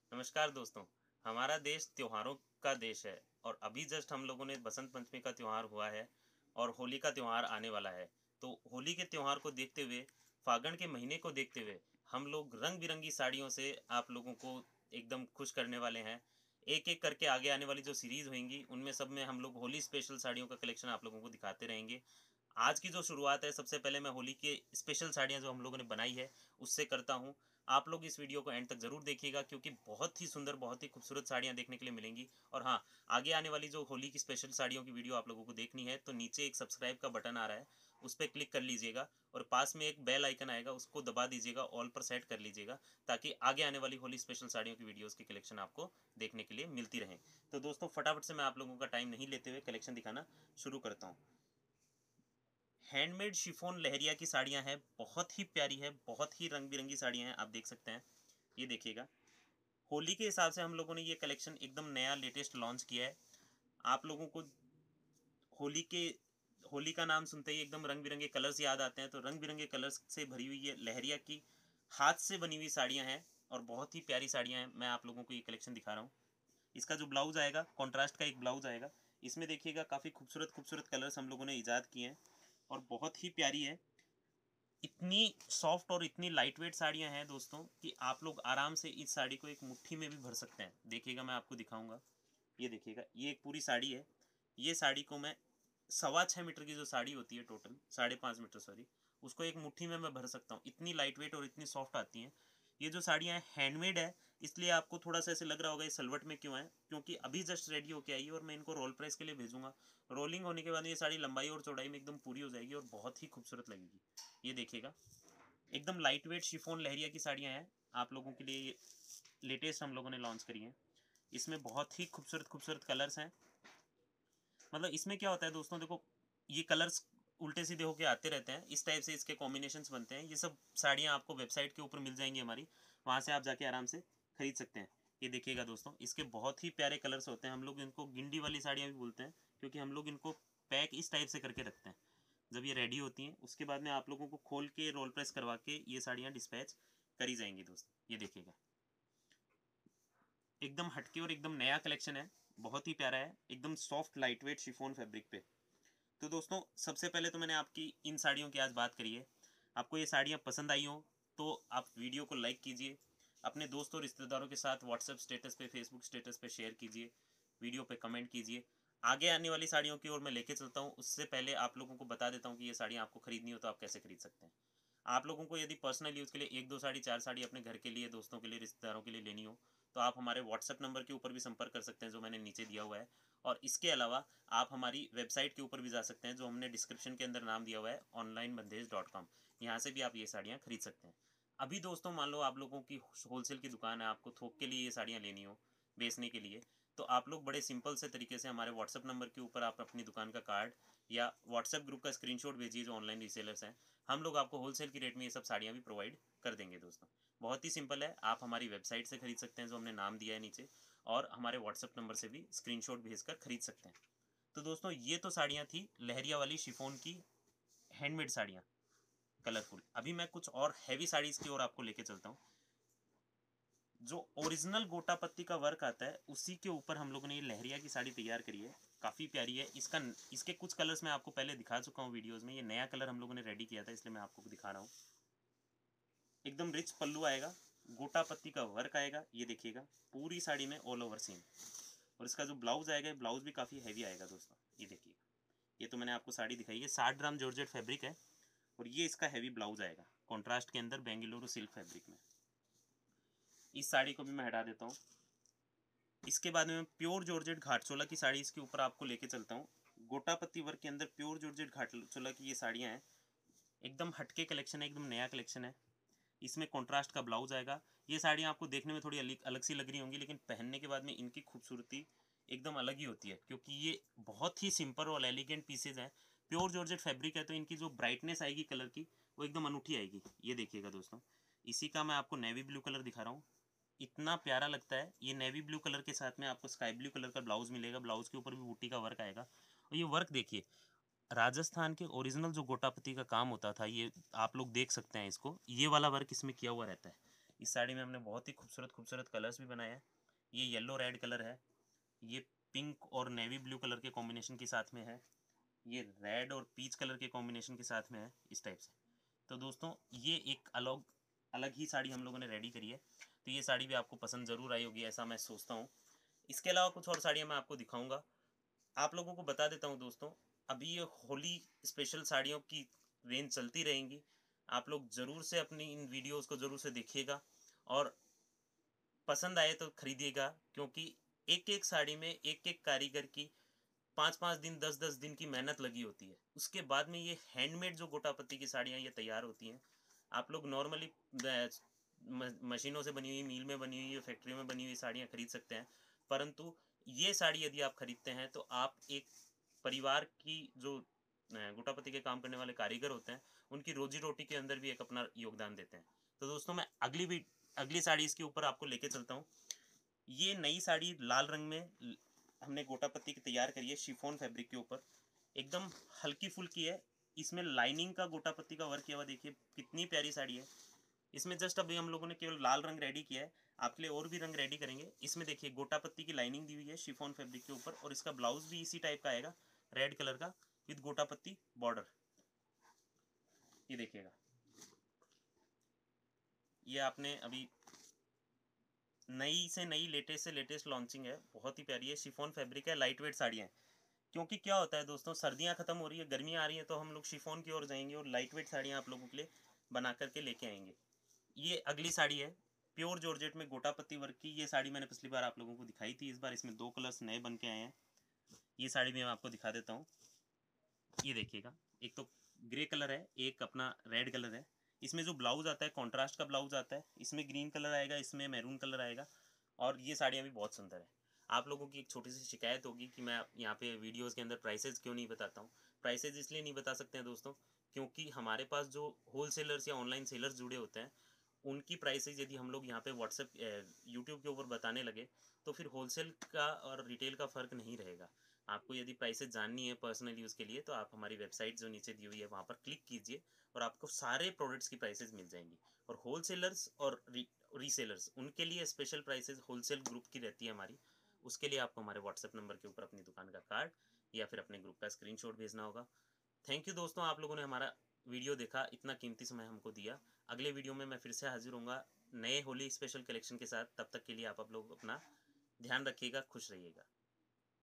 नमस्कार दोस्तों। हमारा देश त्योहारों का देश है और अभी जस्ट हम लोगों ने बसंत पंचमी का त्योहार हुआ है और होली का त्योहार आने वाला है। तो होली के त्योहार को देखते हुए, फागण के महीने को देखते हुए हम लोग रंग-बिरंगी साड़ियों से आप लोगों को एकदम खुश करने वाले हैं। एक-एक करके आगे आने वाली जो सीरीज़ होंगी, उनमें सब में हम लोग होली स्पेशल साड़ियों का कलेक्शन आप लोगों को दिखाते रहेंगे। आज की जो शुरुआत है, सबसे पहले मैं होली के स्पेशल साड़ियाँ जो हम लोगों ने बनाई है, उससे करता हूँ। आप लोग इस वीडियो को एंड तक ज़रूर देखिएगा क्योंकि बहुत ही सुंदर, बहुत ही खूबसूरत साड़ियाँ देखने के लिए मिलेंगी। और हाँ, आगे आने वाली जो होली की स्पेशल साड़ियों की वीडियो आप लोगों को देखनी है, तो नीचे एक सब्सक्राइब का बटन आ रहा है, उस पे क्लिक कर लीजिएगा और पास में एक बेल आइकन आएगा, उसको दबा दीजिएगा, ऑल पर सेट कर लीजिएगा, ताकि आगे आने वाली होली स्पेशल साड़ियों की वीडियोज़ की कलेक्शन आपको देखने के लिए मिलती रहें। तो दोस्तों, फटाफट से मैं आप लोगों का टाइम नहीं लेते हुए कलेक्शन दिखाना शुरू करता हूँ। हैंडमेड शिफॉन लहरिया की साड़ियाँ हैं, बहुत ही प्यारी है, बहुत ही रंग-बिरंगी साड़ियाँ हैं, आप देख सकते हैं। ये देखिएगा, होली के हिसाब से हम लोगों ने ये कलेक्शन एकदम नया लेटेस्ट लॉन्च किया है। आप लोगों को होली के होली का नाम सुनते ही एकदम रंग-बिरंगे कलर्स याद आते हैं, तो रंग-बिरंगे कलर्स से भरी हुई ये लहरिया की हाथ से बनी हुई साड़ियाँ हैं और बहुत ही प्यारी साड़ियाँ हैं। मैं आप लोगों को ये कलेक्शन दिखा रहा हूँ। इसका जो ब्लाउज़ आएगा, कॉन्ट्रास्ट का एक ब्लाउज़ आएगा। इसमें देखिएगा काफ़ी खूबसूरत-खूबसूरत कलर्स हम लोगों ने इजाद किए हैं और बहुत ही प्यारी है। इतनी सॉफ्ट और इतनी लाइट वेट साड़ियाँ हैं दोस्तों कि आप लोग आराम से इस साड़ी को एक मुट्ठी में भी भर सकते हैं। देखिएगा, मैं आपको दिखाऊँगा। ये देखिएगा, ये एक पूरी साड़ी है। ये साड़ी को मैं सवा 6 मीटर की जो साड़ी होती है टोटल, साढ़े 5 मीटर सॉरी, उसको एक मुट्ठी में मैं भर सकता हूँ। इतनी लाइट वेट और इतनी सॉफ्ट आती हैं। ये जो साड़ियाँ हैं हैंडमेड है, इसलिए आपको थोड़ा-सा ऐसे लग रहा होगा ये सिलवट में क्यों है? क्योंकि अभी जस्ट रेडी होके आई है और मैं इनको रोल प्रेस के लिए भेजूँगा। रोलिंग होने के बाद ये साड़ी लंबाई और चौड़ाई में एकदम पूरी हो जाएगी और बहुत ही खूबसूरत लगेगी। ये देखिएगा, एकदम लाइट वेट शिफॉन लहरिया की साड़ियाँ हैं। आप लोगों के लिए ये लेटेस्ट हम लोगों ने लॉन्च करी हैं। इसमें बहुत ही खूबसूरत-खूबसूरत कलर्स हैं। मतलब इसमें क्या होता है दोस्तों, देखो, ये कलर्स उल्टे-सीधे होके आते रहते हैं। इस टाइप से इसके कॉम्बिनेशंस बनते हैं। ये सब साड़ियाँ आपको वेबसाइट के ऊपर मिल जाएँगी हमारी। वहाँ से आप जाके आराम से खरीद सकते हैं। ये देखिएगा दोस्तों, इसके बहुत ही प्यारे कलर्स होते हैं। हम लोग इनको गिंडी वाली साड़ियाँ भी बोलते हैं क्योंकि हम लोग इनको पैक इस टाइप से करके रखते हैं। जब ये रेडी होती हैं, उसके बाद में आप लोगों को खोल के रोल प्रेस करवा के ये साड़ियाँ डिस्पैच करी जाएँगी दोस्तों। ये देखिएगा, एकदम हटके और एकदम नया कलेक्शन है। बहुत ही प्यारा है, एकदम soft light weight chiffon fabric पे। तो दोस्तों, सबसे पहले तो मैंने आपकी इन साड़ियों की आज बात करी है। आपको ये साड़ियाँ पसंद आई हों, तो आप वीडियो को लाइक कीजिए, अपने दोस्तों और रिश्तेदारों के साथ व्हाट्सएप स्टेटस पे, फेसबुक स्टेटस पे शेयर कीजिए, वीडियो पे कमेंट कीजिए। आगे आने वाली साड़ियों की ओर मैं लेके चलता हूँ, उससे पहले आप लोगों को बता देता हूँ कि ये साड़ियाँ आपको खरीदनी हो तो आप कैसे खरीद सकते हैं। आप लोगों को यदि पर्सनल यूज़ के लिए 1-2 साड़ी, 4 साड़ी अपने घर के लिए, दोस्तों के लिए, रिश्तेदारों के लिए लेनी हो, तो आप हमारे व्हाट्सएप नंबर के ऊपर भी संपर्क कर सकते हैं, जो मैंने नीचे दिया हुआ है। और इसके अलावा आप हमारी वेबसाइट के ऊपर भी जा सकते हैं, जो हमने डिस्क्रिप्शन के अंदर नाम दिया हुआ है, onlinebandhej.com। यहाँ से भी आप ये साड़ियाँ खरीद सकते हैं। अभी दोस्तों, मान लो आप लोगों की होलसेल की दुकान है, आपको थोक के लिए ये साड़ियाँ लेनी हो, बेचने के लिए, तो आप लोग बड़े सिंपल से तरीके से हमारे व्हाट्सएप नंबर के ऊपर आप अपनी दुकान का कार्ड या व्हाट्सएप ग्रुप का स्क्रीनशॉट भेजिए, जो ऑनलाइन रीसेलर्स हैं। हम लोग आपको होलसेल की रेट में ये सब साड़ियाँ भी प्रोवाइड कर देंगे दोस्तों। बहुत ही सिंपल है, आप हमारी वेबसाइट से खरीद सकते हैं, जो हमने नाम दिया है नीचे, और हमारे व्हाट्सएप नंबर से भी स्क्रीनशॉट भेजकर खरीद सकते हैं। तो दोस्तों, ये तो साड़ियाँ थी लहरिया वाली शिफॉन की हैंडमेड साड़ियाँ, कलरफुल। अभी मैं कुछ और हैवी साड़ीज़ की ओर आपको लेके चलता हूँ। जो ओरिजिनल गोटा पत्ती का वर्क आता है, उसी के ऊपर हम लोगों ने ये लहरिया की साड़ी तैयार करी है। काफ़ी प्यारी है। इसके कुछ कलर्स मैं आपको पहले दिखा चुका हूँ वीडियोज़ में। ये नया कलर हम लोगों ने रेडी किया था, इसलिए मैं आपको दिखा रहा हूँ। एकदम रिच पल्लू आएगा, गोटा पत्ती का वर्क आएगा। ये देखिएगा, पूरी साड़ी में ऑल ओवर सीन। और इसका जो ब्लाउज़ आएगा, ब्लाउज़ भी काफ़ी हैवी आएगा दोस्तों। ये देखिएगा, ये तो मैंने आपको साड़ी दिखाई है। 60 ग्राम जॉर्जेट फैब्रिक है और ये इसका हैवी ब्लाउज़ आएगा, कॉन्ट्रास्ट के अंदर बेंगलुरु सिल्क फैब्रिक में। इस साड़ी को भी मैं हटा देता हूँ। इसके बाद में मैं प्योर जॉर्जेट घाटचोला की साड़ी इसके ऊपर आपको लेके चलता हूँ। गोटापत्ती वर्क के अंदर प्योर जॉर्जेट घाटचोला की ये साड़ियाँ हैं। एकदम हटके कलेक्शन है, एकदम नया कलेक्शन है। इसमें कॉन्ट्रास्ट का ब्लाउज आएगा। ये साड़ियाँ आपको देखने में थोड़ी अलग अलग सी लग रही होंगी, लेकिन पहनने के बाद में इनकी खूबसूरती एकदम अलग ही होती है, क्योंकि ये बहुत ही सिंपल और एलिगेंट पीसेज हैं। प्योर जॉर्जेट फैब्रिक है, तो इनकी जो ब्राइटनेस आएगी कलर की, वो एकदम अनूठी आएगी। ये देखिएगा दोस्तों, इसी का मैं आपको नेवी ब्लू कलर दिखा रहा हूँ। इतना प्यारा लगता है। ये नेवी ब्लू कलर के साथ में आपको स्काई ब्लू कलर का ब्लाउज मिलेगा। ब्लाउज के ऊपर भी बूटी का वर्क आएगा। और ये वर्क देखिए, राजस्थान के ओरिजिनल जो गोटापति का काम होता था, ये आप लोग देख सकते हैं इसको, ये वाला वर्क इसमें किया हुआ रहता है। इस साड़ी में हमने बहुत ही खूबसूरत खूबसूरत कलर्स भी बनाए हैं। ये येलो रेड कलर है, ये पिंक और नेवी ब्लू कलर के कॉम्बिनेशन के साथ में है, ये रेड और पीच कलर के कॉम्बिनेशन के साथ में है, इस टाइप से। तो दोस्तों ये एक अलग अलग ही साड़ी हम लोगों ने रेडी करी है, तो ये साड़ी भी आपको पसंद ज़रूर आई होगी ऐसा मैं सोचता हूँ। इसके अलावा कुछ और साड़ियाँ मैं आपको दिखाऊंगा। आप लोगों को बता देता हूँ दोस्तों, अभी ये होली स्पेशल साड़ियों की रेंज चलती रहेंगी। आप लोग ज़रूर से अपनी इन वीडियोस को ज़रूर से देखिएगा और पसंद आए तो खरीदिएगा, क्योंकि एक एक साड़ी में एक एक कारीगर की 5-5 दिन 10-10 दिन की मेहनत लगी होती है। उसके बाद में ये हैंडमेड जो गोटापत्ती की साड़ियाँ ये तैयार होती हैं। आप लोग नॉर्मली मशीनों से बनी हुई, मील में बनी हुई या फैक्ट्रियों में बनी हुई साड़ियाँ खरीद सकते हैं, परंतु ये साड़ी यदि आप खरीदते हैं तो आप एक परिवार की जो गोटापत्ती के काम करने वाले कारीगर होते हैं, उनकी रोजी रोटी के अंदर भी एक अपना योगदान देते हैं। तो दोस्तों मैं अगली साड़ी इसके ऊपर आपको लेके चलता हूँ। ये नई साड़ी लाल रंग में हमने गोटापत्ती की तैयार करी है, शिफॉन फैब्रिक के ऊपर, एकदम हल्की फुल्की है। इसमें लाइनिंग का गोटापत्ती का वर्क किया हुआ, देखिए कितनी प्यारी साड़ी है। इसमें जस्ट अभी हम लोगों ने केवल लाल रंग रेडी किया है, आपके लिए और भी रंग रेडी करेंगे। इसमें देखिए गोटापत्ती की लाइनिंग दी हुई है शिफॉन फैब्रिक के ऊपर, और इसका ब्लाउज भी इसी टाइप का आएगा, रेड कलर का विद गोटापत्ती बॉर्डर। ये देखिएगा, ये आपने अभी नई से नई लेटेस्ट से लेटेस्ट लॉन्चिंग है, बहुत ही प्यारी है, शिफॉन फैब्रिक है, लाइट वेट साड़ियाँ हैं। क्योंकि क्या होता है दोस्तों, सर्दियाँ खत्म हो रही है, गर्मियाँ आ रही हैं, तो हम लोग शिफॉन की ओर जाएंगे और लाइट वेट साड़ियाँ आप लोगों के लिए बना करके लेके आएंगे। ये अगली साड़ी है, प्योर जॉर्जेट में गोटापत्ती वर्क की। ये साड़ी मैंने पिछली बार आप लोगों को दिखाई थी, इस बार इसमें 2 कलर्स नए बन के आए हैं। ये साड़ी भी मैं आपको दिखा देता हूँ। ये देखिएगा, एक तो ग्रे कलर है, एक अपना रेड कलर है। इसमें जो ब्लाउज आता है कॉन्ट्रास्ट का ब्लाउज आता है, इसमें ग्रीन कलर आएगा, इसमें मैरून कलर आएगा, और ये साड़ियाँ भी बहुत सुंदर है। आप लोगों की एक छोटी सी शिकायत होगी कि मैं यहाँ पे वीडियोस के अंदर प्राइसेस क्यों नहीं बताता हूँ। प्राइसेस इसलिए नहीं बता सकते हैं दोस्तों, क्योंकि हमारे पास जो होल सेलर्स या ऑनलाइन सेलर्स जुड़े होते हैं, उनकी प्राइसेस यदि हम लोग यहाँ पे व्हाट्सएप यूट्यूब के ऊपर बताने लगे तो फिर होलसेल का और रिटेल का फ़र्क नहीं रहेगा। आपको यदि प्राइसेस जाननी है पर्सनल यूज़ के लिए, तो आप हमारी वेबसाइट जो नीचे दी हुई है वहाँ पर क्लिक कीजिए और आपको सारे प्रोडक्ट्स की प्राइसेस मिल जाएंगी। और होलसेलर्स और रीसेलर्स, उनके लिए स्पेशल प्राइसेस होलसेल ग्रुप की रहती है हमारी। उसके लिए आपको हमारे व्हाट्सएप नंबर के ऊपर अपनी दुकान का कार्ड या फिर अपने ग्रुप का स्क्रीनशॉट भेजना होगा। थैंक यू दोस्तों, आप लोगों ने हमारा वीडियो देखा, इतना कीमती समय हमको दिया। अगले वीडियो में मैं फिर से हाजिर होऊंगा नए होली स्पेशल कलेक्शन के साथ। तब तक के लिए आप लोग अपना ध्यान रखिएगा, खुश रहिएगा।